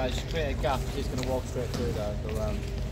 she's created a gap. She's going to walk straight through there. So